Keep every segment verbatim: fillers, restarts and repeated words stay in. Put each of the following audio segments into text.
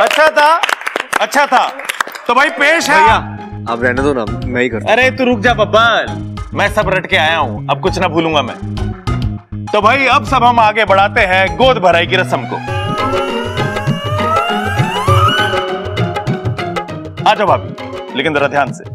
अच्छा था, अच्छा था। तो भाई पेश है। भैया आप रहने दो ना, मैं ही करता। अरे तू रुक जा बब्बल, मैं सब रट के आया हूं, अब कुछ ना भूलूंगा मैं। तो भाई अब सब हम आगे बढ़ाते हैं गोद भराई की रस्म को। आ जाओ भाभी, लेकिन जरा ध्यान से।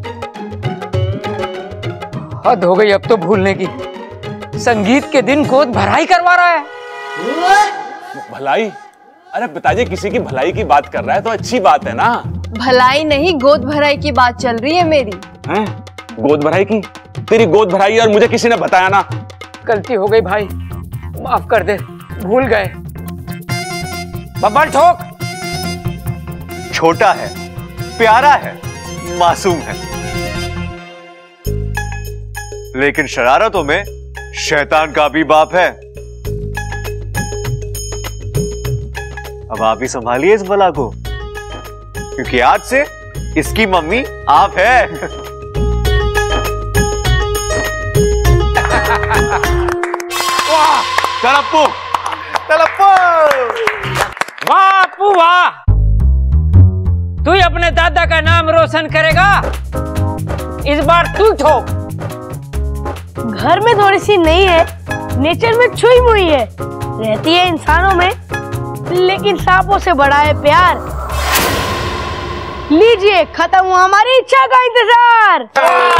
हद हो गई अब तो भूलने की। संगीत के दिन गोद भराई करवा रहा है। भलाई? अरे पिताजी किसी की भलाई की बात कर रहा है तो अच्छी बात है ना। भलाई नहीं, गोद भराई की बात चल रही है मेरी। हैं? गोद भराई की? तेरी गोद भराई और मुझे किसी ने बताया ना। गलती हो गई भाई, माफ कर दे, भूल गए। बब्बल ठोक। छोटा है, प्यारा है, मासूम है, लेकिन शरारतों में शैतान का भी बाप है। अब आप ही संभालिए इस बला को, क्योंकि आज से इसकी मम्मी आप है। वाह तलप्पू, तलप्पू। वाह अप्पू वाह, तू ही अपने दादा का नाम रोशन करेगा। इस बार तू ठोक। घर में थोड़ी सी नहीं है, नेचर में छुई मुई है, रहती है इंसानों में, लेकिन सांपों से बड़ा है प्यार। लीजिए, खत्म हुआ हमारी इच्छा का इंतजार।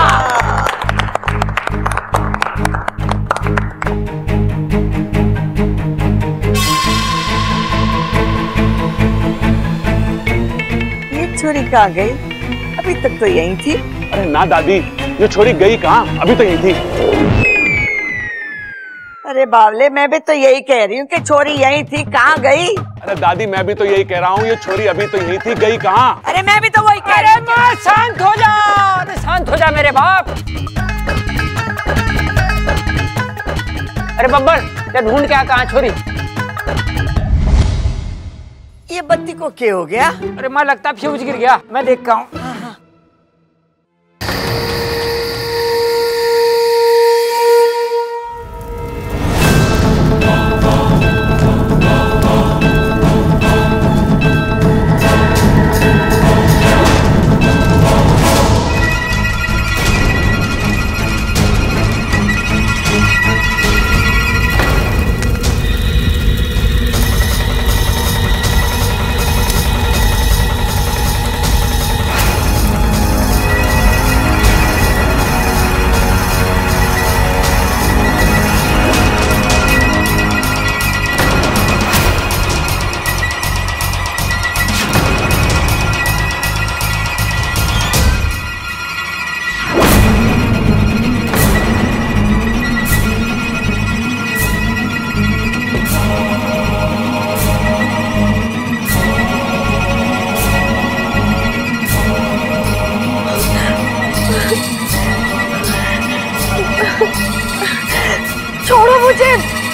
ये छोरी कहाँ गई? अभी तक तो यहीं थी। अरे ना दादी, ये छोरी गई कहाँ? अभी तो यही थी। अरे बावले, मैं भी तो यही कह रही हूँ कि छोरी यहीं थी, कहाँ गई? अरे दादी मैं भी तो यही कह रहा हूँ, ये छोरी अभी तो यही थी, गई कहाँ? अरे मैं भी तो वही कह रही हूँ। अरे शांत हो जा, अरे शांत हो जा मेरे बाप। अरे बब्बर, क्या ढूंढ के आ, कहाँ छोरी? ये बत्ती को क्या हो गया? अरे माँ लगता फ्यूज गिर गया, मैं देखता हूँ। छोड़ो मुझे,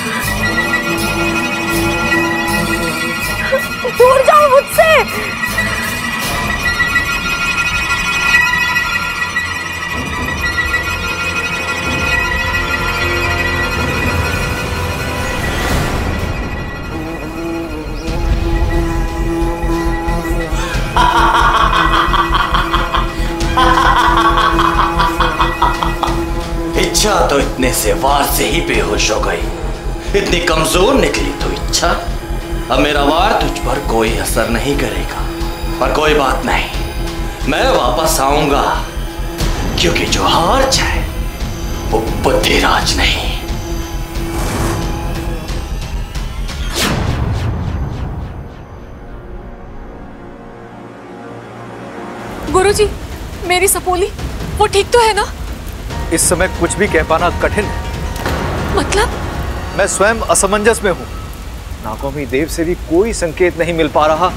दूर जाओ मुझसे। इच्छा तो इतने से वार से ही बेहोश हो गई, इतनी कमजोर निकली तो इच्छा। अब मेरा वार तुझ पर कोई असर नहीं करेगा, पर कोई बात नहीं, मैं वापस आऊंगा, क्योंकि जो हार जाए वो बुद्धिराज नहीं। गुरुजी, मेरी सपोली वो ठीक तो है ना? इस समय कुछ भी कह पाना कठिन है। मतलब? मैं स्वयं असमंजस में हूं। नागोमी देव से भी कोई संकेत नहीं मिल पा रहा।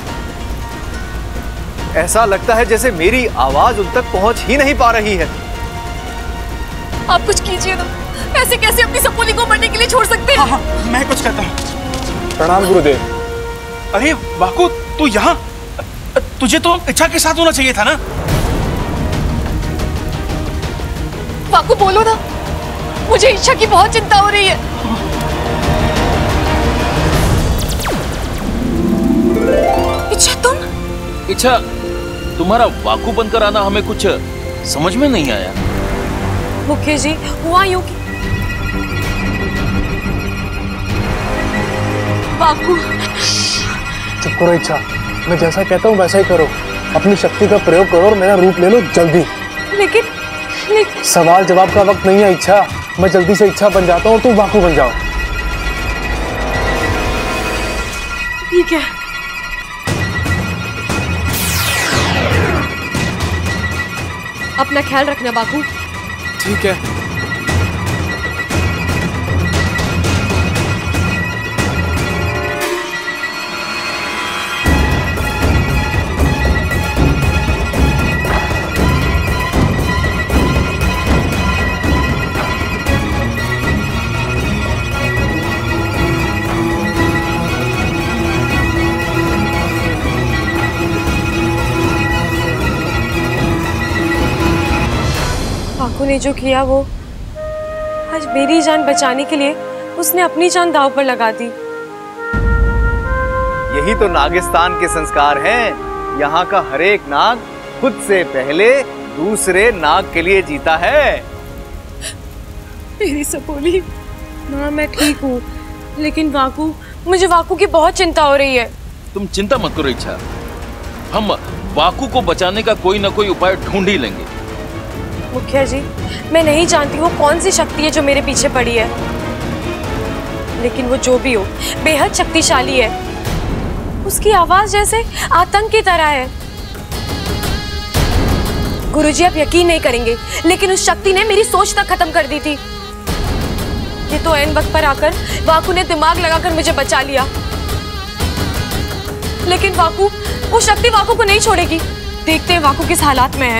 ऐसा लगता है जैसे मेरी आवाज उन तक पहुंच ही नहीं पा रही है। आप कुछ कीजिए ना, ऐसे कैसे अपनी सपोली को मरने के लिए छोड़ सकते हैं? हाँ, हाँ, मैं कुछ करता हूँ। प्रणाम गुरुदेव। अरे वाकु, तू यहाँ? तुझे तो इच्छा के साथ होना चाहिए था ना। वाकु बोलो ना, मुझे इच्छा की बहुत चिंता हो रही है। इच्छा तुम? इच्छा, तुम्हारा वाकू बनकर आना हमें कुछ समझ में नहीं आया। मुखिया जी, हुआ यूं कि वाकू। चुप करो इच्छा, मैं जैसा कहता हूँ वैसा ही करो। अपनी शक्ति का प्रयोग करो और मेरा रूप ले लो जल्दी। लेकिन, लेकिन... सवाल जवाब का वक्त नहीं है इच्छा। मैं जल्दी से इच्छा बन जाता हूँ, तुम वाकू बन जाओ। ठीक है। अपना ख्याल रखना बाकू। ठीक है। वाकू ने जो किया वो आज मेरी जान बचाने के लिए उसने अपनी जान दांव पर लगा दी। यही तो नागिस्तान के संस्कार हैं। यहाँ का हर एक नाग खुद से पहले दूसरे नाग के लिए जीता है। मेरी सपोली माँ, मैं ठीक हूँ, लेकिन वाकू, मुझे वाकू की बहुत चिंता हो रही है। तुम चिंता मत करो इच्छा, हम वाकू को बचाने का कोई ना कोई उपाय ढूंढ ही लेंगे। मुखिया जी, मैं नहीं जानती वो कौन सी शक्ति है जो मेरे पीछे पड़ी है, लेकिन वो जो भी हो बेहद शक्तिशाली है। उसकी आवाज जैसे आतंक की तरह है। गुरुजी, आप यकीन नहीं करेंगे, लेकिन उस शक्ति ने मेरी सोच तक खत्म कर दी थी। ये तो ऐन वक्त पर आकर वाकू ने दिमाग लगाकर मुझे बचा लिया, लेकिन वाकू, वो शक्ति वाकू को नहीं छोड़ेगी। देखते हैं वाकू किस हालात में है।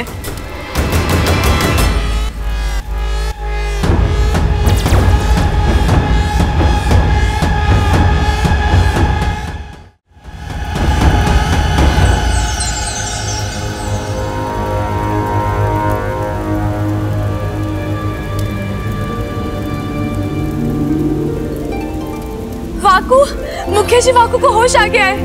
वाकू, मुखिया जी, वाकू को होश आ गया है।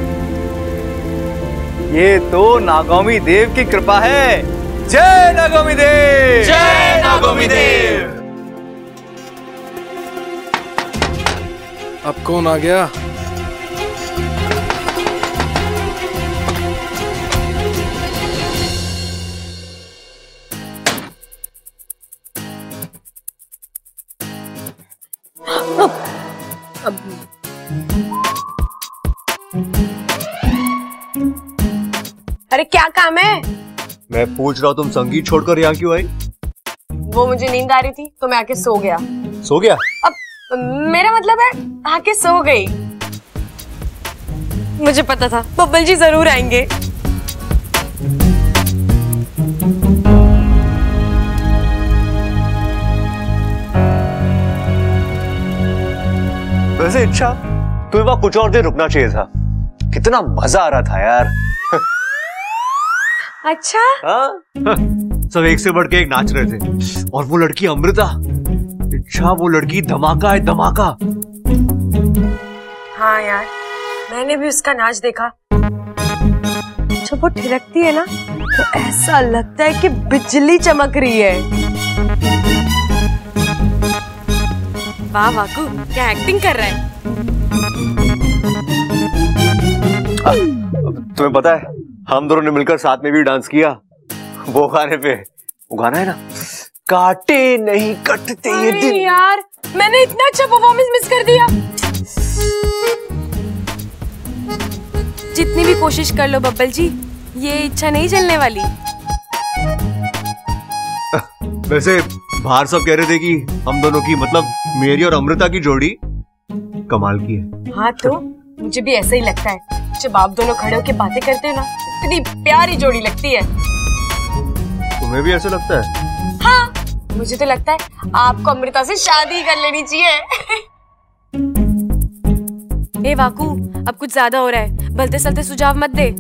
ये तो नागोमी देव की कृपा है। जय नागोमी देव, जय नागोमी देव। अब कौन आ गया? अब अरे क्या काम है? मैं पूछ रहा हूँ, तुम संगीत छोड़कर यहाँ क्यों आई? वो मुझे नींद आ रही थी तो मैं आके सो गया। सो गया? अब मेरा मतलब है आके सो गई। मुझे पता था बब्बल जी जरूर आएंगे। वैसे इच्छा, तुम्हें वहां कुछ और देर रुकना चाहिए था। कितना मजा आ रहा था यार। अच्छा? हाँ? सब एक से बढ़ के एक नाच रहे थे। और वो लड़की अमृता, इच्छा, वो लड़की धमाका है, धमाका। हाँ यार, मैंने भी उसका नाच देखा। जब वो थिरकती है ना तो ऐसा लगता है कि बिजली चमक रही है। वाह वाकू, क्या एक्टिंग कर रहा है। आ, तुम्हें पता है, हम दोनों ने मिलकर साथ में भी डांस किया वो गाने पे। वो गाना है ना, काटे नहीं कटते ये दिन। यार, मैंने इतना अच्छा परफॉर्मेंस मिस कर दिया। जितनी भी कोशिश कर लो बब्बल जी, ये इच्छा नहीं चलने वाली। वैसे बाहर सब कह रहे थे कि हम दोनों की, मतलब मेरी और अमृता की जोड़ी कमाल की है। हाँ तो मुझे भी ऐसा ही लगता है। जब आप दोनों खड़े होकर बातें करते हो ना, इतनी प्यारी जोड़ी लगती है। तुम्हें भी ऐसा लगता है? हाँ, मुझे तो लगता है आपको अमृता से शादी कर लेनी चाहिए। ए वाकू, अब कुछ ज्यादा हो रहा है, भलते सलते सुझाव मत दे।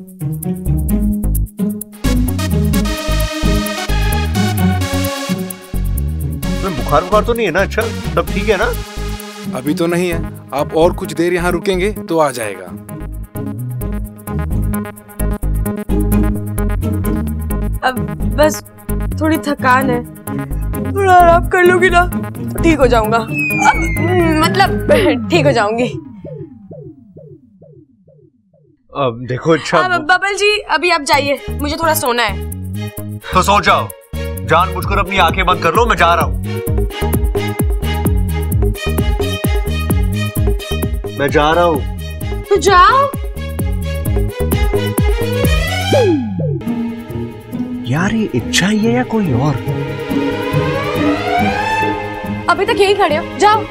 बुखार बुखार तो नहीं है ना? अच्छा, सब ठीक है ना? अभी तो नहीं है, आप और कुछ देर यहाँ रुकेंगे तो आ जाएगा। अब बस थोड़ी थकान है, थोड़ा आराम कर लूंगी ना ठीक हो जाऊंगा। अब मतलब ठीक हो जाऊंगी। अब देखो इच्छा। अब बबल जी अभी आप जाइए, मुझे थोड़ा सोना है। तो सो जाओ, जानबूझकर अपनी आंखें बंद कर लो, मैं जा रहा हूं। मैं जा रहा हूं। तो जाओ। यार ये इच्छा ही है या कोई और? अभी तक यहीं खड़े हो, जाओ।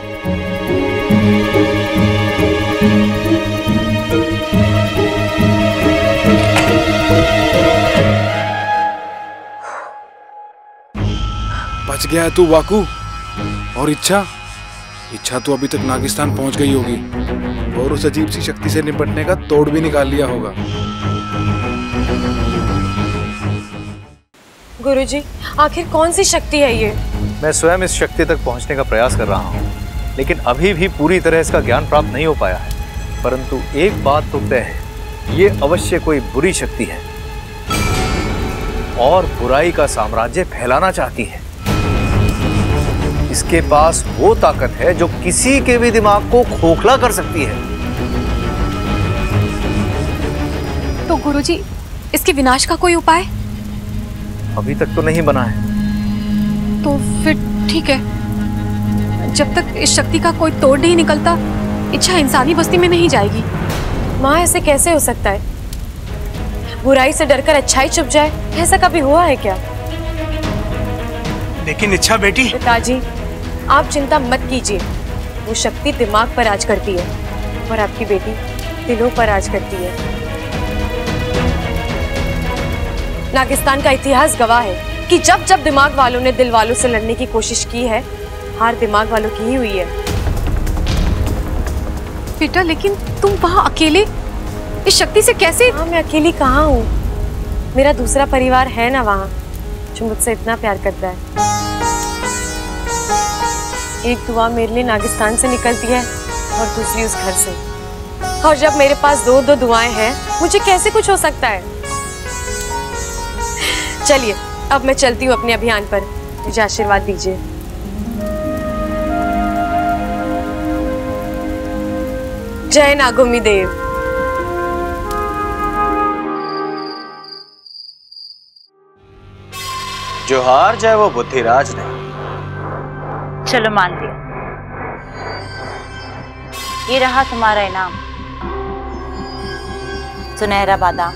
बच गया है तू वाकू। और इच्छा इच्छा तो अभी तक नागिस्तान पहुंच गई होगी और उस अजीब सी शक्ति से निपटने का तोड़ भी निकाल लिया होगा। गुरुजी, आखिर कौन सी शक्ति है ये? मैं स्वयं इस शक्ति तक पहुंचने का प्रयास कर रहा हूं, लेकिन अभी भी पूरी तरह इसका ज्ञान प्राप्त नहीं हो पाया है। परंतु एक बात तो तय है, ये अवश्य कोई बुरी शक्ति है और बुराई का साम्राज्य फैलाना चाहती है। इसके पास वो ताकत है जो किसी के भी दिमाग को खोखला कर सकती है। तो गुरुजी, इसके विनाश का कोई उपाय? अभी तक तो नहीं बना है। तो फिर ठीक है, जब तक इस शक्ति का कोई तोड़ नहीं निकलता, इच्छा इंसानी बस्ती में नहीं जाएगी। माँ, ऐसे कैसे हो सकता है? बुराई से डरकर अच्छाई छुप जाए, ऐसा कभी हुआ है क्या? लेकिन इच्छा बेटी। पिताजी, आप चिंता मत कीजिए। वो शक्ति दिमाग पर राज करती है और आपकी बेटी दिलों पर राज करती है। नागिस्तान का इतिहास गवाह है कि जब जब दिमाग वालों ने दिल वालों से लड़ने की कोशिश की है, हार दिमाग वालों की ही हुई है। बेटा, लेकिन तुम वहां अकेले इस शक्ति से कैसे? हाँ, मैं अकेली कहाँ हूँ, मेरा दूसरा परिवार है ना वहाँ, जो मुझसे इतना प्यार करता है। एक दुआ मेरे लिए नागिस्तान से निकलती है और दूसरी उस घर से। और जब मेरे पास दो दो दुआएं हैं, मुझे कैसे कुछ हो सकता है? चलिए, अब मैं चलती हूँ अपने अभियान पर। मुझे आशीर्वाद दीजिए। जय नागोमी देव। जो हार जाए वो बुद्धिराज नहीं। चलो मान लिया, ये रहा तुम्हारा इनाम, सुनहरा बादाम।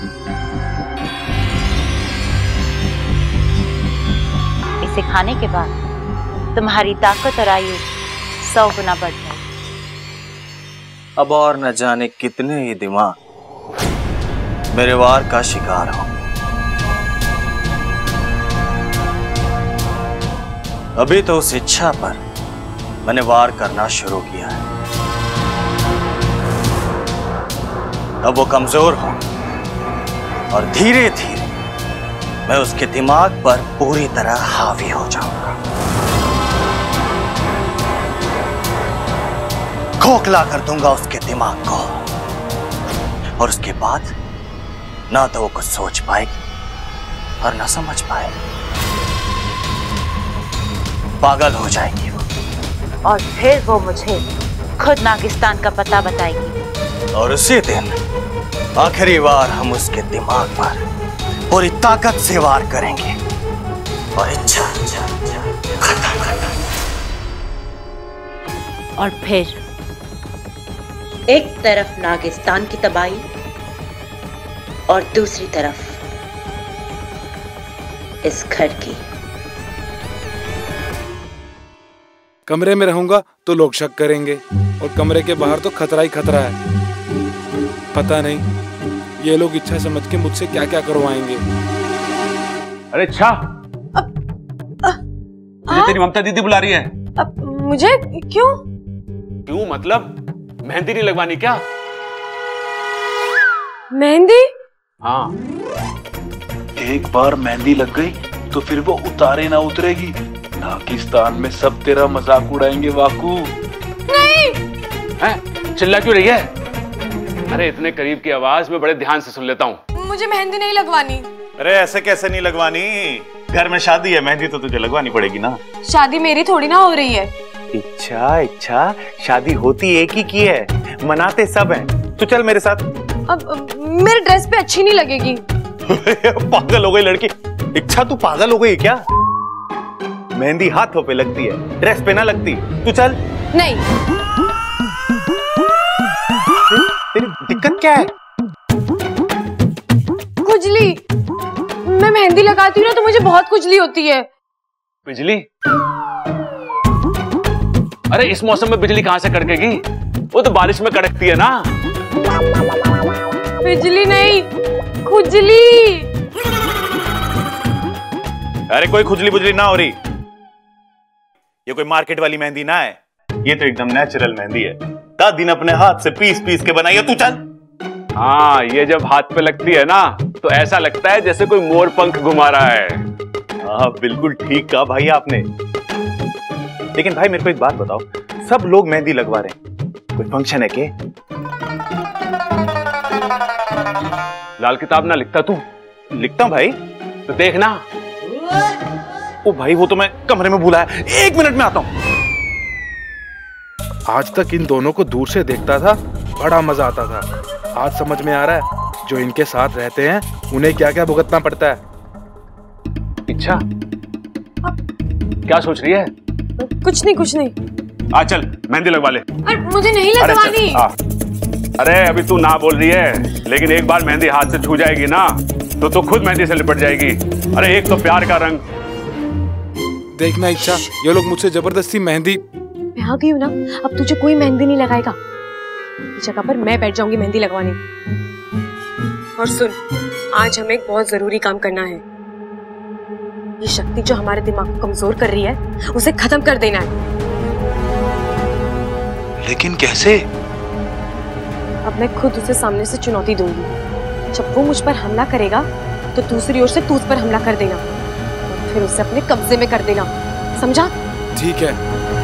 इसे खाने के बाद तुम्हारी ताकत और आयु सौ गुना बढ़ जाए। अब और न जाने कितने ही दिमाग मेरे वार का शिकार हो। अभी तो उस इच्छा पर मैंने वार करना शुरू किया है। अब वो कमजोर हो और धीरे धीरे मैं उसके दिमाग पर पूरी तरह हावी हो जाऊंगा। खोखला कर दूंगा उसके दिमाग को और उसके बाद ना तो वो कुछ सोच पाएगी और ना समझ पाएगी। पागल हो जाएगी वो, और फिर वो मुझे खुद नागिस्तान का पता बताएगी। और उसी दिन आखिरी बार हम उसके दिमाग पर पूरी ताकत से वार करेंगे और इच्छा खत्म खत्म। और फिर एक तरफ नागिस्तान की तबाही और दूसरी तरफ इस घर की। कमरे में रहूंगा तो लोग शक करेंगे और कमरे के बाहर तो खतरा ही खतरा है। पता नहीं ये लोग इच्छा समझ के मुझसे क्या क्या करवाएंगे। अरे इच्छा, तुझे तेरी ममता दीदी बुला रही है। अब मुझे क्यों? क्यों मतलब मेहंदी नहीं लगवानी क्या? मेहंदी? हाँ। एक बार मेहंदी लग गई तो फिर वो उतारे ना उतरेगी। नागिस्तान में सब तेरा मजाक उड़ाएंगे वाकू। नहीं। हैं? चिल्ला क्यों रही है? अरे इतने करीब की आवाज में बड़े ध्यान से सुन लेता हूँ। मुझे मेहंदी नहीं लगवानी। अरे ऐसे कैसे नहीं लगवानी, घर में शादी है, मेहंदी तो तुझे लगवानी पड़ेगी ना। शादी मेरी थोड़ी ना हो रही है। इच्छा इच्छा शादी होती एक ही की है, मनाते सब हैं। तू चल मेरे साथ। अब, अब मेरे ड्रेस पे अच्छी नहीं लगेगी। पागल हो गई लड़की। इच्छा तू पागल हो गई क्या? मेहंदी हाथों पे लगती है, ड्रेस पे ना लगती। तू चल। नहीं। तेरी दिक्कत क्या है? खुजली। मैं मेहंदी लगाती हूँ ना तो मुझे बहुत खुजली होती है। बिजली? अरे इस मौसम में बिजली कहां से कड़केगी? वो तो बारिश में कड़कती है ना। बिजली नहीं, खुजली। अरे कोई खुजली बुजली ना हो रही, ये कोई मार्केट वाली मेहंदी ना है, ये तो एकदम नेचुरल मेहंदी है। दादी ने अपने हाथ से पीस पीस के बनाई है। तू चल। हाँ, ये जब हाथ पे लगती है ना तो ऐसा लगता है जैसे कोई मोर पंख घुमा रहा है। हाँ बिल्कुल ठीक कहा भाई आपने। लेकिन भाई मेरे को एक बात बताओ, सब लोग मेहंदी लगवा रहे हैं, कोई फंक्शन है क्या? लाल किताब ना लिखता तू? लिखता हूं भाई। तो देखना। ओ भाई वो तो मैं कमरे में भूला है, एक मिनट में आता हूं। आज तक इन दोनों को दूर से देखता था, बड़ा मजा आता था। आज समझ में आ रहा है जो इनके साथ रहते हैं उन्हें क्या क्या भुगतना पड़ता है। इच्छा, क्या सोच रही है? कुछ नहीं कुछ नहीं। आ चल मेहंदी लगवा ले। अरे मुझे नहीं लगवानी। अरे, अरे अभी तू ना बोल रही है, लेकिन एक बार मेहंदी हाथ से छू जाएगी ना तो तू खुद मेहंदी से लिपट जाएगी। अरे एक तो प्यार का रंग। देखना इच्छा, ये लोग मुझसे जबरदस्ती मेहंदी। मैं आ गई हूँ ना, अब तुझे कोई मेहंदी नहीं लगाएगा। इस जगह पर मैं बैठ जाऊंगी मेहंदी लगवाने। और सुन, आज हमें एक बहुत जरूरी काम करना है। ये शक्ति जो हमारे दिमाग को कमजोर कर रही है, उसे खत्म कर देना है। लेकिन कैसे? अब मैं खुद उसे सामने से चुनौती दूंगी। जब वो मुझ पर हमला करेगा तो दूसरी ओर से तू उस पर हमला कर देना और फिर उसे अपने कब्जे में कर देना, समझा? ठीक है।